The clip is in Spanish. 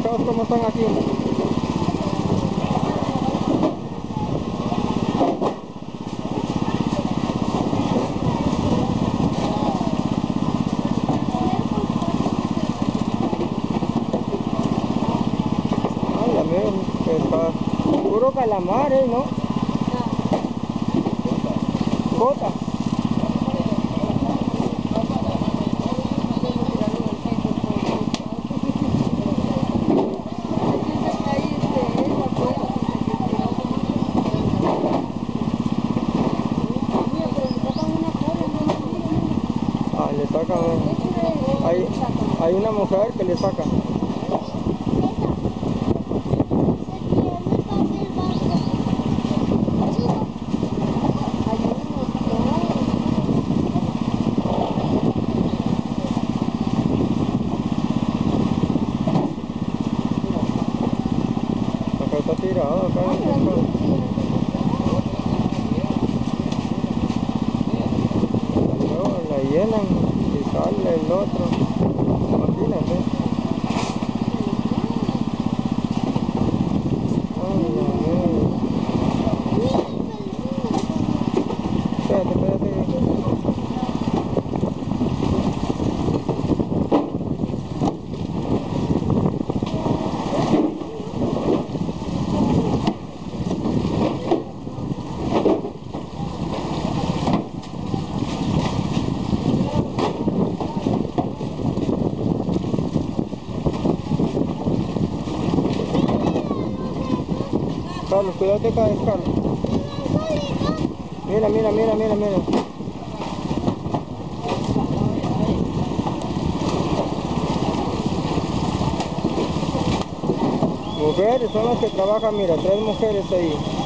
pescados como están aquí. Ay, ya veo, pescado. Puro calamar, ¿no? Gota. Ah, le sacan. Hay una mujer que le saca. Acá está tirado, acá. Luego la llenan y sale el otro. Imagínate. Ay, espérate, espérate. Carlos, cuidado te caes, Carlos. Mira, mira, mira, mira, mira. Mujeres son las que trabajan, mira, 3 mujeres ahí.